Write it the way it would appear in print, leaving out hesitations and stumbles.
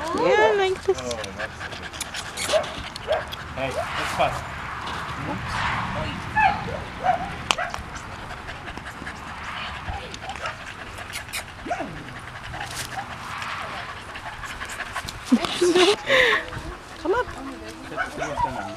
Yeah, like this. Oh, that's good. Hey, that's fast. Come up.